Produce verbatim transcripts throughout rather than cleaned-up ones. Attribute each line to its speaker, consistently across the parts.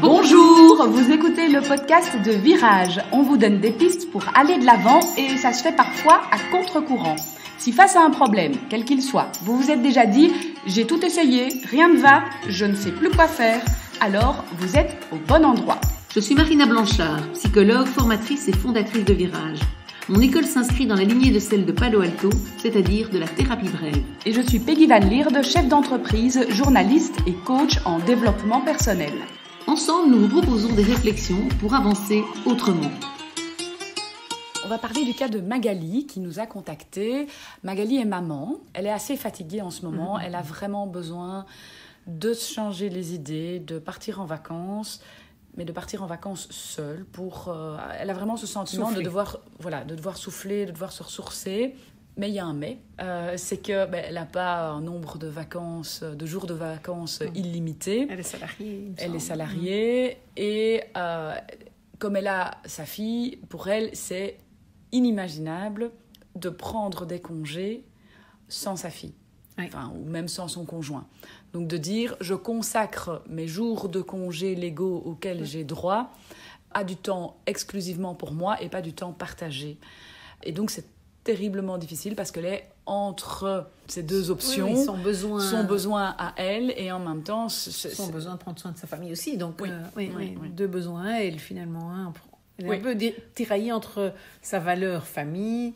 Speaker 1: Bonjour, vous écoutez le podcast de Virage. On vous donne des pistes pour aller de l'avant et ça se fait parfois à contre-courant. Si face à un problème, quel qu'il soit, vous vous êtes déjà dit « j'ai tout essayé, rien ne va, je ne sais plus quoi faire », alors vous êtes au bon endroit.
Speaker 2: Je suis Marina Blanchard, psychologue, formatrice et fondatrice de Virage. Mon école s'inscrit dans la lignée de celle de Palo Alto, c'est-à-dire de la thérapie brève.
Speaker 1: Et je suis Peggy Van Lierde, chef d'entreprise, journaliste et coach en développement personnel.
Speaker 2: Ensemble, nous vous proposons des réflexions pour avancer autrement.
Speaker 1: On va parler du cas de Magali qui nous a contactés. Magali est maman. Elle est assez fatiguée en ce moment. Mmh. Elle a vraiment besoin de se changer les idées, de partir en vacances, mais de partir en vacances seule. Pour, euh, elle a vraiment ce sentiment de devoir, voilà, de devoir souffler, de devoir se ressourcer. Mais il y a un mais, euh, c'est qu'elle ben, n'a pas un nombre de vacances, de jours de vacances mmh. illimité.
Speaker 3: Elle est salariée.
Speaker 1: Elle est salariée mmh. et euh, comme elle a sa fille, pour elle, c'est inimaginable de prendre des congés sans sa fille, oui. enfin, ou même sans son conjoint. Donc de dire, je consacre mes jours de congés légaux auxquels oui. j'ai droit à du temps exclusivement pour moi et pas du temps partagé. Et donc c'est terriblement difficile parce qu'elle est entre ces deux options,
Speaker 3: oui, oui, son, besoin...
Speaker 1: son besoin à elle et en même temps...
Speaker 3: C'est, son c'est... besoin de prendre soin de sa famille aussi. Donc,
Speaker 1: oui,
Speaker 3: euh, oui, oui,
Speaker 1: oui, oui.
Speaker 3: deux besoins à elle finalement. Hein. Elle est
Speaker 1: oui.
Speaker 3: un peu tiraillée entre sa valeur famille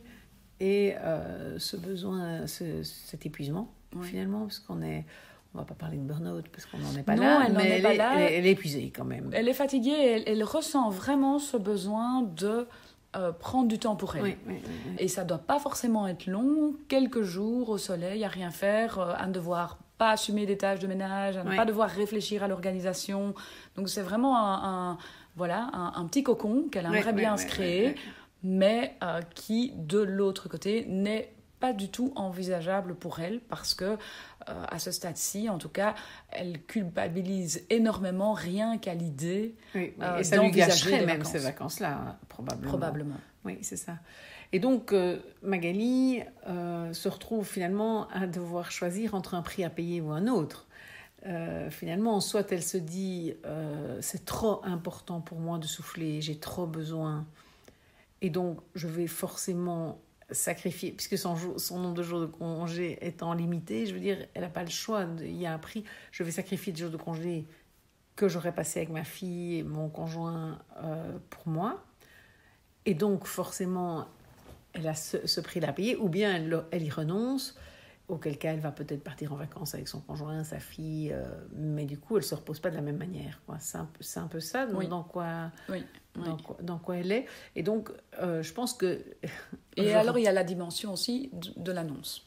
Speaker 3: et euh, ce besoin, ce, cet épuisement oui. finalement, parce qu'on est... On ne va pas parler de burn-out parce qu'on n'en est pas
Speaker 1: non,
Speaker 3: là,
Speaker 1: elle
Speaker 3: mais
Speaker 1: est
Speaker 3: elle,
Speaker 1: pas
Speaker 3: est,
Speaker 1: là.
Speaker 3: Elle, est, elle est épuisée quand même.
Speaker 1: Elle est fatiguée, elle, elle ressent vraiment ce besoin de... Euh, prendre du temps pour elle.
Speaker 3: Oui, oui, oui, oui.
Speaker 1: Et ça ne doit pas forcément être long, quelques jours au soleil, à rien faire, euh, à ne devoir pas assumer des tâches de ménage, à ne oui. pas devoir réfléchir à l'organisation. Donc c'est vraiment un, un, voilà, un, un petit cocon qu'elle aimerait oui, bien oui, se oui, créer, oui, oui. mais euh, qui, de l'autre côté, n'est pas du tout envisageable pour elle parce que euh, à ce stade-ci, en tout cas, elle culpabilise énormément rien qu'à l'idée
Speaker 3: oui, oui.
Speaker 1: Euh,
Speaker 3: et ça
Speaker 1: d'envisager
Speaker 3: lui gâcherait
Speaker 1: des
Speaker 3: même
Speaker 1: vacances.
Speaker 3: Ces vacances-là, probablement.
Speaker 1: Probablement.
Speaker 3: Oui, c'est ça. Et donc, euh, Magali euh, se retrouve finalement à devoir choisir entre un prix à payer ou un autre. Euh, finalement, soit elle se dit euh, c'est trop important pour moi de souffler, j'ai trop besoin, et donc je vais forcément sacrifier, puisque son, jour, son nombre de jours de congé étant limité, je veux dire, elle n'a pas le choix, il y a un prix, je vais sacrifier des jours de congé que j'aurais passé avec ma fille et mon conjoint euh, pour moi, et donc forcément elle a ce, ce prix-là à payer, ou bien elle, elle y renonce, auquel cas elle va peut-être partir en vacances avec son conjoint, sa fille, euh, mais du coup elle ne se repose pas de la même manière, quoi. C'est, un peu, c'est un peu ça dans, oui. dans, quoi,
Speaker 1: oui.
Speaker 3: dans,
Speaker 1: oui.
Speaker 3: quoi, dans quoi elle est, et donc euh, je pense que...
Speaker 1: Et alors il y a la dimension aussi de, de l'annonce.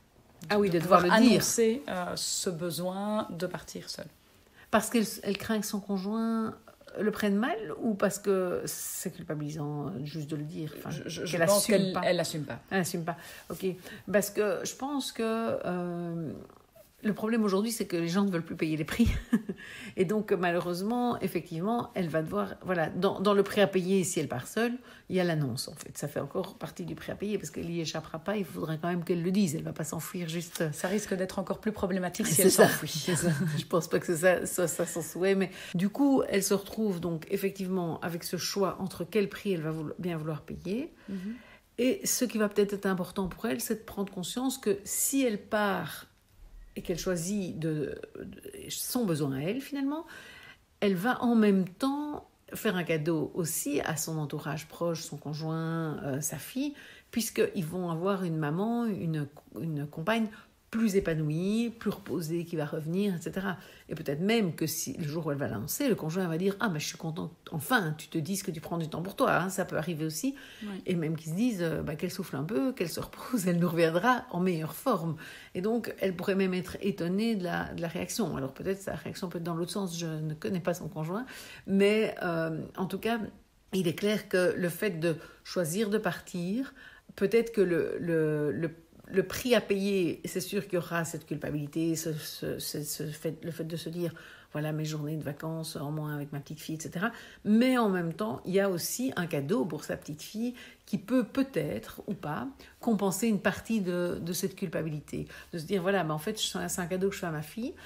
Speaker 3: Ah oui,
Speaker 1: de,
Speaker 3: de devoir, devoir
Speaker 1: le
Speaker 3: dire.
Speaker 1: Annoncer euh, ce besoin de partir seule.
Speaker 3: Parce qu'elle elle craint que son conjoint le prenne mal, ou parce que c'est culpabilisant juste de le dire, enfin,
Speaker 1: je, je,
Speaker 3: qu'elle
Speaker 1: je pense
Speaker 3: assume
Speaker 1: qu'elle
Speaker 3: pas.
Speaker 1: elle assume pas.
Speaker 3: Elle assume pas. Ok. Parce que je pense que euh, le problème aujourd'hui, c'est que les gens ne veulent plus payer les prix. Et donc, malheureusement, effectivement, elle va devoir... Voilà, dans, dans le prix à payer, si elle part seule, il y a l'annonce, en fait. Ça fait encore partie du prix à payer, parce qu'elle n'y échappera pas. Il faudrait quand même qu'elle le dise. Elle ne va pas s'enfuir juste...
Speaker 1: Ça risque d'être encore plus problématique si
Speaker 3: c'est
Speaker 1: elle
Speaker 3: ça.
Speaker 1: s'enfuit.
Speaker 3: C'est ça. Je ne pense pas que c'est ça, ça, ça son souhait. Mais du coup, elle se retrouve donc, effectivement, avec ce choix entre quel prix elle va vouloir, bien vouloir payer. Mm-hmm. Et ce qui va peut-être être important pour elle, c'est de prendre conscience que si elle part... et qu'elle choisit de, de, son besoin à elle, finalement, elle va en même temps faire un cadeau aussi à son entourage proche, son conjoint, euh, sa fille, puisqu'ils vont avoir une maman, une, une compagne plus épanouie, plus reposée, qui va revenir, et cetera. Et peut-être même que si le jour où elle va l'annoncer, le conjoint va dire « Ah, mais je suis contente, enfin, tu te dises que tu prends du temps pour toi, hein, ça peut arriver aussi. Oui. » Et même qu'ils se disent euh, bah, qu'elle souffle un peu, qu'elle se repose, elle nous reviendra en meilleure forme. Et donc, elle pourrait même être étonnée de la, de la réaction. Alors peut-être sa réaction peut être dans l'autre sens, je ne connais pas son conjoint, mais euh, en tout cas, il est clair que le fait de choisir de partir, peut-être que le, le, le Le prix à payer, c'est sûr qu'il y aura cette culpabilité, ce, ce, ce, ce fait, le fait de se dire, voilà mes journées de vacances en moins avec ma petite fille, et cetera. Mais en même temps, il y a aussi un cadeau pour sa petite fille qui peut peut-être, ou pas, compenser une partie de, de cette culpabilité. De se dire, voilà, ben en fait, c'est un cadeau que je fais à ma fille,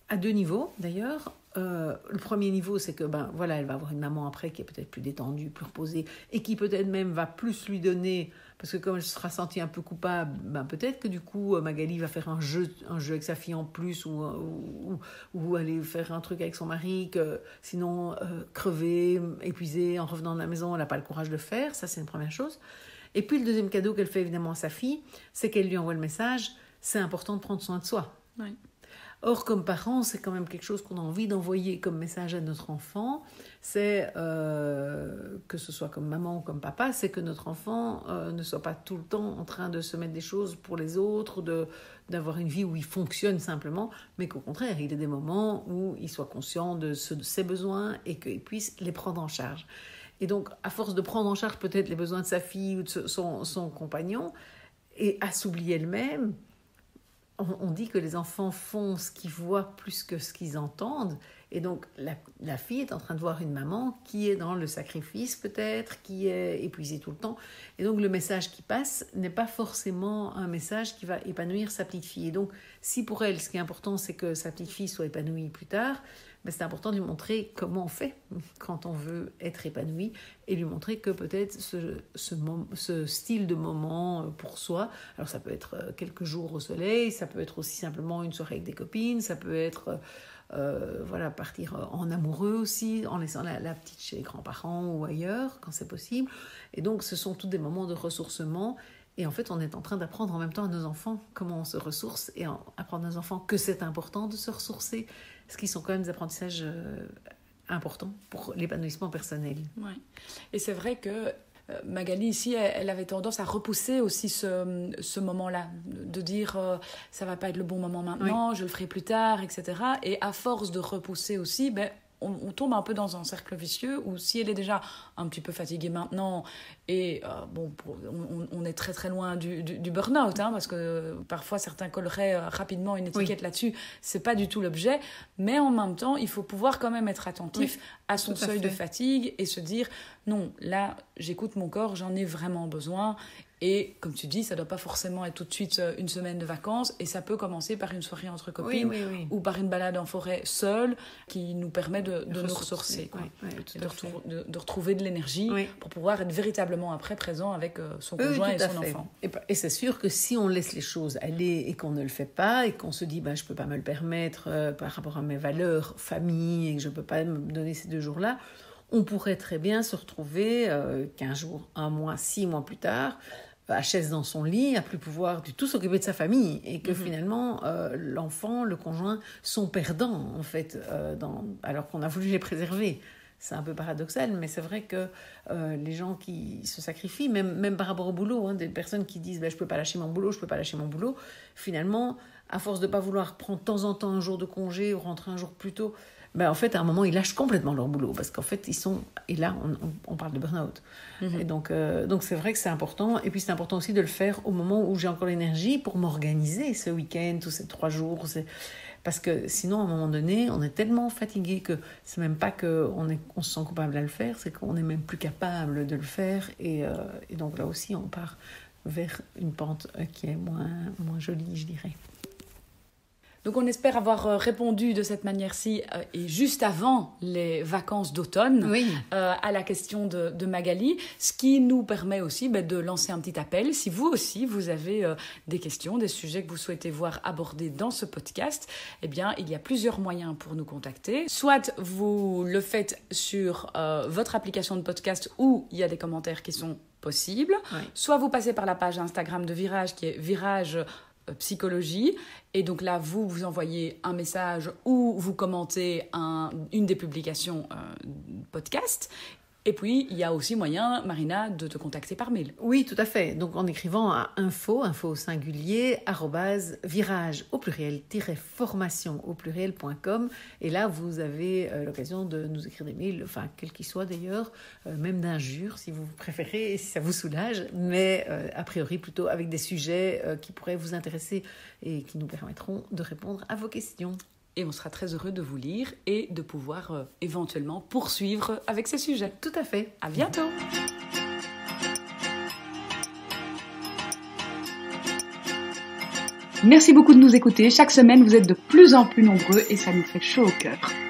Speaker 3: à deux niveaux d'ailleurs. Euh, le premier niveau, c'est que ben, voilà, elle va avoir une maman après qui est peut-être plus détendue, plus reposée, et qui peut-être même va plus lui donner, parce que comme elle se sera sentie un peu coupable, ben, peut-être que du coup Magali va faire un jeu, un jeu avec sa fille en plus, ou, ou, ou aller faire un truc avec son mari, que sinon euh, crever, épuisée, en revenant de la maison, elle n'a pas le courage de faire. Ça, c'est une première chose. Et puis le deuxième cadeau qu'elle fait évidemment à sa fille, c'est qu'elle lui envoie le message, c'est important de prendre soin de soi.
Speaker 1: Oui.
Speaker 3: Or, comme parents, c'est quand même quelque chose qu'on a envie d'envoyer comme message à notre enfant. C'est, euh, que ce soit comme maman ou comme papa, c'est que notre enfant euh, ne soit pas tout le temps en train de se mettre des choses pour les autres, de, d'avoir une vie où il fonctionne simplement, mais qu'au contraire, il ait des moments où il soit conscient de, ce, de ses besoins et qu'il puisse les prendre en charge. Et donc, à force de prendre en charge peut-être les besoins de sa fille ou de son, son compagnon, et à s'oublier elle-même, on dit que les enfants font ce qu'ils voient plus que ce qu'ils entendent. Et donc, la, la fille est en train de voir une maman qui est dans le sacrifice peut-être, qui est épuisée tout le temps. Et donc, le message qui passe n'est pas forcément un message qui va épanouir sa petite fille. Et donc, si pour elle, ce qui est important, c'est que sa petite fille soit épanouie plus tard, ben c'est important de lui montrer comment on fait quand on veut être épanoui et lui montrer que peut-être ce, ce, ce style de moment pour soi, alors ça peut être quelques jours au soleil, ça peut être aussi simplement une soirée avec des copines, ça peut être euh, voilà, partir en amoureux aussi, en laissant la, la petite chez les grands-parents ou ailleurs quand c'est possible. Et donc ce sont tous des moments de ressourcement. Et en fait, on est en train d'apprendre en même temps à nos enfants comment on se ressource et apprendre à nos enfants que c'est important de se ressourcer, ce qui sont quand même des apprentissages euh, importants pour l'épanouissement personnel.
Speaker 1: Ouais. Et c'est vrai que euh, Magali, ici, elle, elle avait tendance à repousser aussi ce, ce moment-là, de dire euh, ça va pas être le bon moment maintenant, oui. je le ferai plus tard, et cetera. Et à force de repousser aussi, ben, on, on tombe un peu dans un cercle vicieux où si elle est déjà un petit peu fatiguée maintenant et euh, bon, pour, on, on est très très loin du, du, du burn-out, hein, parce que parfois certains colleraient rapidement une étiquette oui. là-dessus, c'est pas du tout l'objet, mais en même temps il faut pouvoir quand même être attentif oui, à son seuil à de fatigue et se dire non, là j'écoute mon corps, j'en ai vraiment besoin. Et comme tu dis, ça ne doit pas forcément être tout de suite une semaine de vacances et ça peut commencer par une soirée entre copines oui, oui, oui. ou par une balade en forêt seule qui nous permet de, de nous ressourcer quoi. Oui, oui, et de, retrou- de, de retrouver de l'énergie oui. pour pouvoir être véritablement après présent avec son conjoint oui, et son
Speaker 3: fait.
Speaker 1: enfant.
Speaker 3: Et, et c'est sûr que si on laisse les choses aller et qu'on ne le fait pas et qu'on se dit ben, je ne peux pas me le permettre euh, par rapport à mes valeurs, famille, et que je ne peux pas me donner ces deux jours-là, on pourrait très bien se retrouver euh, quinze jours, un mois, six mois plus tard à chaise dans son lit, à plus pouvoir du tout s'occuper de sa famille et que mmh. finalement euh, l'enfant, le conjoint sont perdants en fait, euh, dans, alors qu'on a voulu les préserver. C'est un peu paradoxal, mais c'est vrai que euh, les gens qui se sacrifient, même, même par rapport au boulot, hein, des personnes qui disent ben, « je ne peux pas lâcher mon boulot, je ne peux pas lâcher mon boulot », finalement, à force de ne pas vouloir prendre de temps en temps un jour de congé ou rentrer un jour plus tôt, ben, en fait, à un moment, ils lâchent complètement leur boulot parce qu'en fait, ils sont... Et là, on, on, on parle de burn-out. Mm-hmm. Et donc, euh, donc, c'est vrai que c'est important. Et puis, c'est important aussi de le faire au moment où j'ai encore l'énergie pour m'organiser ce week-end, tous ces trois jours. C'est... Parce que sinon, à un moment donné, on est tellement fatigué que c'est même pas qu'on est, on se sent coupable à le faire, c'est qu'on n'est même plus capable de le faire. Et, euh, et donc, là aussi, on part vers une pente qui est moins, moins jolie, je dirais.
Speaker 1: Donc on espère avoir répondu de cette manière-ci euh, et juste avant les vacances d'automne
Speaker 3: oui.
Speaker 1: euh, à la question de, de Magali, ce qui nous permet aussi bah, de lancer un petit appel. Si vous aussi vous avez euh, des questions, des sujets que vous souhaitez voir abordés dans ce podcast, eh bien il y a plusieurs moyens pour nous contacter. Soit vous le faites sur euh, votre application de podcast où il y a des commentaires qui sont possibles, oui. soit vous passez par la page Instagram de Virage qui est Virage Psychologie, et donc là vous vous envoyez un message ou vous commentez un, une des publications euh, podcast. Et puis, il y a aussi moyen, Marina, de te contacter par mail.
Speaker 3: Oui, tout à fait. Donc, en écrivant à info, info au singulier, arrobase, virage au pluriel, tiret formation au pluriel point com. Et là, vous avez euh, l'occasion de nous écrire des mails, enfin, quels qu'ils soient d'ailleurs, euh, même d'injures, si vous préférez, et si ça vous soulage, mais euh, a priori, plutôt avec des sujets euh, qui pourraient vous intéresser et qui nous permettront de répondre à vos questions.
Speaker 1: Et on sera très heureux de vous lire et de pouvoir euh, éventuellement poursuivre avec ces sujets.
Speaker 3: Tout à fait.
Speaker 1: À bientôt.
Speaker 4: Merci beaucoup de nous écouter. Chaque semaine, vous êtes de plus en plus nombreux et ça nous fait chaud au cœur.